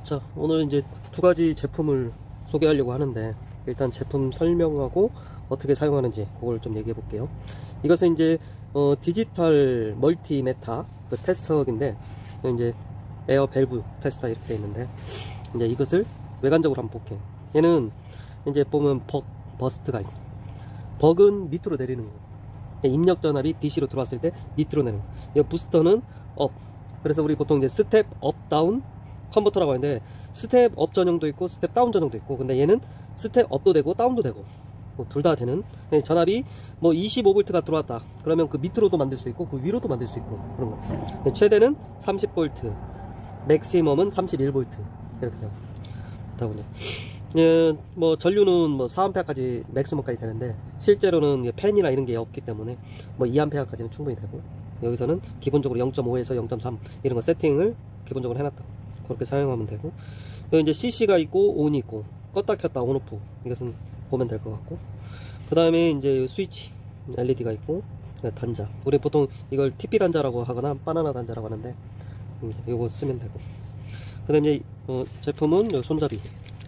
자, 오늘 이제 두 가지 제품을 소개하려고 하는데, 일단 제품 설명하고 어떻게 사용하는지 그걸 좀 얘기해 볼게요. 이것은 이제 디지털 멀티메타 그 테스터기인데, 이제 에어 밸브 테스터 이렇게 되어 있는데, 이제 이것을 외관적으로 한번 볼게요. 얘는 이제 보면 버스트가 있고, 벅은 밑으로 내리는 거, 입력 전압이 DC로 들어왔을 때 밑으로 내리는 거. 이 부스터는 업. 그래서 우리 보통 이제 스텝 업 다운 컨버터라고 하는데, 스텝 업 전용도 있고 스텝 다운 전용도 있고, 근데 얘는 스텝 업도 되고 다운도 되고 뭐 둘 다 되는, 전압이 뭐 25V가 들어왔다 그러면 그 밑으로도 만들 수 있고 그 위로도 만들 수 있고 그런 거. 최대는 30V, 맥시멈은 31V 이렇게 되고, 뭐 전류는 뭐 4A까지 맥시멈까지 되는데, 실제로는 팬이나 이런 게 없기 때문에 뭐 2A까지는 충분히 되고, 여기서는 기본적으로 0.5에서 0.3 이런 거 세팅을 기본적으로 해놨다. 그렇게 사용하면 되고, 여기 이제 CC가 있고 ON이 있고 껐다 켰다 온오프, 이것은 보면 될 것 같고, 그 다음에 이제 스위치 LED가 있고, 단자, 우리 보통 이걸 TP 단자라고 하거나 바나나 단자라고 하는데, 이거 쓰면 되고, 그 다음에 제품은 여기 손잡이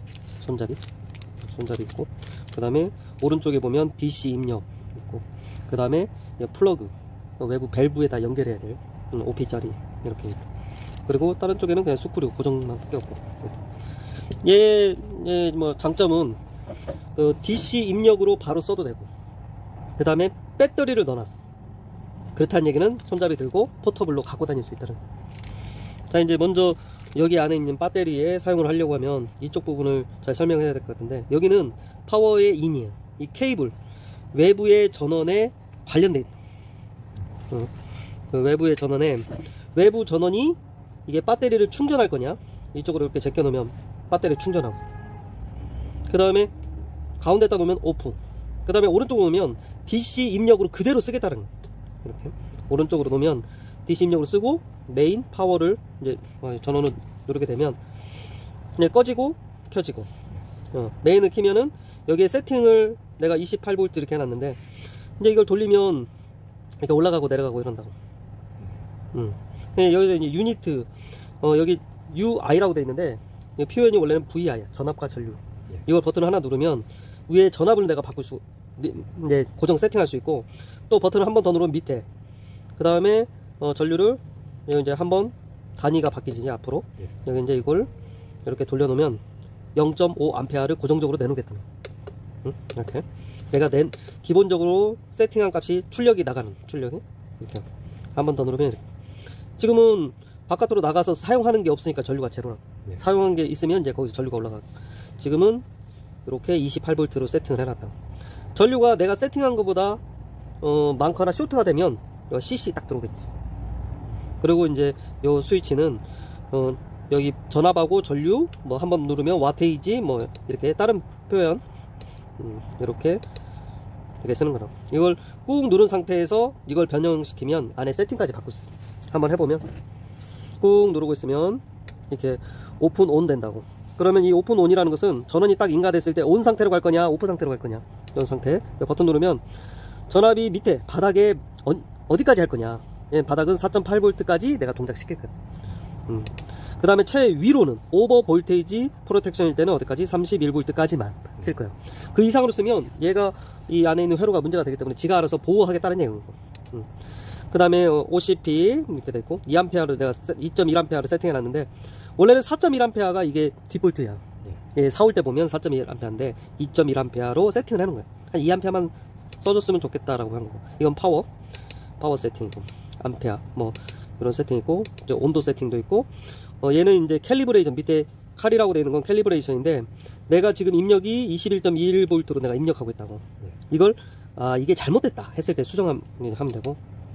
있고, 그 다음에 오른쪽에 보면 DC 입력 있고, 그 다음에 플러그, 외부 밸브에다 연결해야 될 OP짜리 이렇게 있고, 그리고 다른 쪽에는 그냥 스크류 고정만 껴있고. 얘 뭐 장점은 그 DC 입력으로 바로 써도 되고, 그 다음에 배터리를 넣어놨어. 그렇다는 얘기는 손잡이 들고 포터블로 갖고 다닐 수 있다는. 자, 이제 먼저 여기 안에 있는 배터리에 사용을 하려고 하면 이쪽 부분을 잘 설명해야 될 것 같은데, 여기는 파워의 인이에요. 이 케이블 외부의 전원에 관련돼 있다. 그 외부의 전원에, 외부 전원이 이게 배터리를 충전할 거냐, 이쪽으로 이렇게 제껴 놓으면 배터리 충전하고, 그 다음에 가운데다 놓으면 오프, 그 다음에 오른쪽으로 놓으면 DC 입력으로 그대로 쓰겠다는 거예요. 이렇게 오른쪽으로 놓으면 DC 입력으로 쓰고, 메인 파워를 이제 전원을 누르게 되면 그냥 꺼지고 켜지고, 메인을 키면은 여기에 세팅을 내가 28V 이렇게 해놨는데, 이제 이걸 돌리면 이렇게 올라가고 내려가고 이런다고. 여기서 이제 유니트, 여기 UI라고 되어 있는데, 표현이 원래는 VI야, 전압과 전류. 이걸 버튼 하나 누르면 위에 전압을 내가 바꿀 수, 이제 고정 세팅할 수 있고, 또 버튼을 한 번 더 누르면 밑에, 그 다음에 전류를 여기 이제 한번 단위가 바뀌지 앞으로. 여기 이제 이걸 이렇게 돌려놓으면 0.5A를 고정적으로 내놓겠다는. 이렇게 내가 기본적으로 세팅한 값이 출력이 나가는, 출력이 이렇게 한 번 더 누르면 이렇게. 지금은 바깥으로 나가서 사용하는 게 없으니까 전류가 제로라고. 사용한 게 있으면 이제 거기서 전류가 올라가고, 지금은 이렇게 28V로 세팅을 해놨다. 전류가 내가 세팅한 것보다 많거나 쇼트가 되면 CC 딱 들어오겠지. 그리고 이제 요 스위치는 여기 전압하고 전류 뭐 한번 누르면 와테이지 뭐 이렇게 다른 표현, 이렇게 쓰는 거라고. 이걸 꾹 누른 상태에서 이걸 변형시키면 안에 세팅까지 바꿀 수 있어. 한번 해보면 꾹 누르고 있으면 이렇게 오픈 온 된다고. 그러면 이 오픈 온이라는 것은 전원이 딱 인가됐을 때 온 상태로 갈 거냐 오프 상태로 갈 거냐, 이런 상태. 버튼 누르면 전압이 밑에 바닥에 어디까지 할 거냐, 바닥은 4.8V까지 내가 동작시킬 거야. 그 다음에 최위로는 오버 볼테이지 프로텍션일 때는 어디까지? 31V까지만 쓸 거예요. 그 이상으로 쓰면 얘가 이 안에 있는 회로가 문제가 되기 때문에 지가 알아서 보호하겠다는 얘기고. 그 다음에 OCP 이렇게 돼 있고, 2A를 내가 2.1A를 세팅해 놨는데, 원래는 4.1A가 이게 디폴트야. 예, 사올 때 보면 4.1A인데 2.1A로 세팅을 하는 거야. 한 2A만 써줬으면 좋겠다라고 하는 거고. 이건 파워 세팅이고, 암페어 뭐 이런 세팅이고, 이제 온도 세팅도 있고, 얘는 이제 캘리브레이션, 밑에 칼이라고 되어 있는 건 캘리브레이션인데, 내가 지금 입력이 21.21V로 내가 입력하고 있다고. 이걸 이게 잘못됐다 했을 때 수정하면 되고,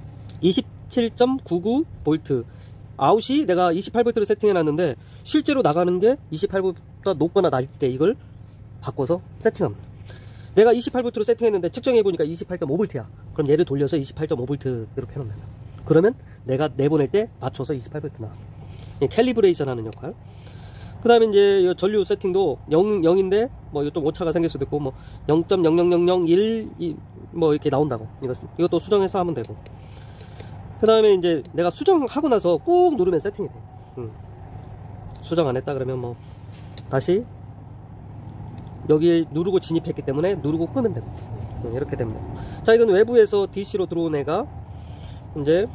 27.99V 아웃이 내가 28V로 세팅해 놨는데 실제로 나가는 게 28V보다 높거나 낮을 때 이걸 바꿔서 세팅합니다. 내가 28V로 세팅했는데 측정해 보니까 28.5V야. 그럼 얘를 돌려서 28.5V 이렇게 해놓는다. 그러면 내가 내보낼 때 맞춰서 28V 나와. 캘리브레이션 하는 역할. 그 다음에 이제 전류 세팅도 0인데 뭐 좀 오차가 생길 수도 있고, 뭐 0.00001 뭐 이렇게 나온다고. 이것도 수정해서 하면 되고. 그 다음에 이제 내가 수정하고 나서 꾹 누르면 세팅이 돼. 수정 안 했다 그러면 뭐 다시 여기에 누르고 진입했기 때문에 누르고 끄면 됩니다. 이렇게 됩니다. 자, 이건 외부에서 DC로 들어온 애가 이제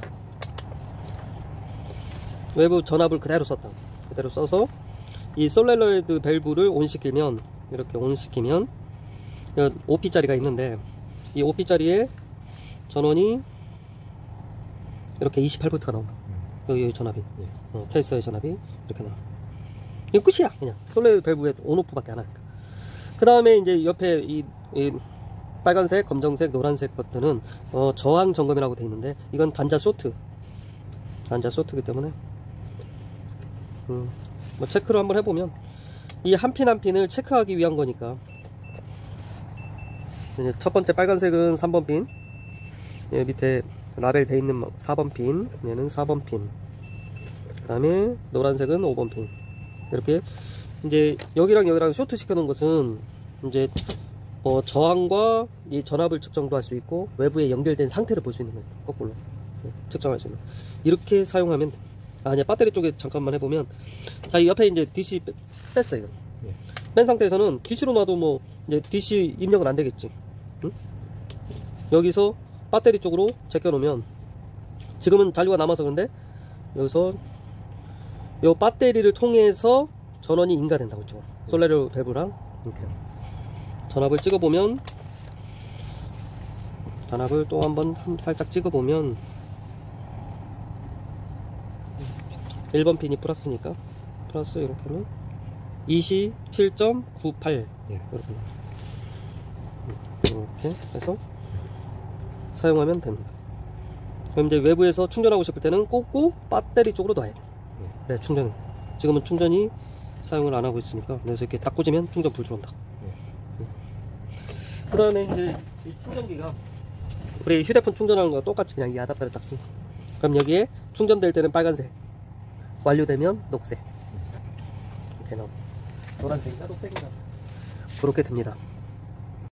외부 전압을 그대로 썼다. 그대로 써서 이 솔레노이드 밸브를 온시키면, 이렇게 온시키면 5P짜리가 있는데 이 5P짜리에 전원이 이렇게 28V가 나온다. 여기 전압이 테스터의 전압이 이렇게 나와. 이거 끝이야. 그냥 솔레노이드 밸브에 온오프밖에 안 하니까. 그 다음에 이제 옆에 이 빨간색, 검정색, 노란색 버튼은 저항 점검이라고 되어 있는데 이건 단자 소트이기 때문에 뭐 체크를 한번 해보면 이 한 핀 한 핀을 체크하기 위한 거니까, 이제 첫 번째 빨간색은 3번 핀, 밑에 라벨 되어 있는 4번 핀, 얘는 4번 핀, 그 다음에 노란색은 5번 핀. 이렇게 이제 여기랑 여기랑 쇼트 시켜 놓은 것은 이제 저항과 이 전압을 측정도 할 수 있고 외부에 연결된 상태를 볼 수 있는 거예요. 거꾸로 측정할 수 있는. 이렇게 사용하면 아니야, 배터리 쪽에 잠깐만 해보면, 자, 이 옆에 이제 DC 뺐어요. 뺀 상태에서는 DC로 놔도 뭐 이제 DC 입력은 안 되겠지. 응? 여기서 배터리 쪽으로 제껴 놓으면 지금은 잔류가 남아서 그런데 여기서 요 배터리를 통해서 전원이 인가된다고 했죠. 솔레노이드 밸브랑 이렇게 전압을 찍어보면, 전압을 또 한번 살짝 찍어보면 1번 핀이 플러스니까 플러스 이렇게 하면 27.98 이렇게 해서 사용하면 됩니다. 그럼 이제 외부에서 충전하고 싶을 때는 꽂고 배터리 쪽으로 놔야 돼. 그래, 충전은 지금은 충전이 사용을 안 하고 있으니까, 그래서 이렇게 딱 꽂으면 충전 불 들어온다. 그 다음에 이제 이 충전기가 우리 휴대폰 충전하는 거랑 똑같이 그냥 이 아답터를 딱 쓴. 그럼 여기에 충전될 때는 빨간색, 완료되면 녹색, 이렇게 나옵니다. 노란색이나 녹색이나 그렇게 됩니다.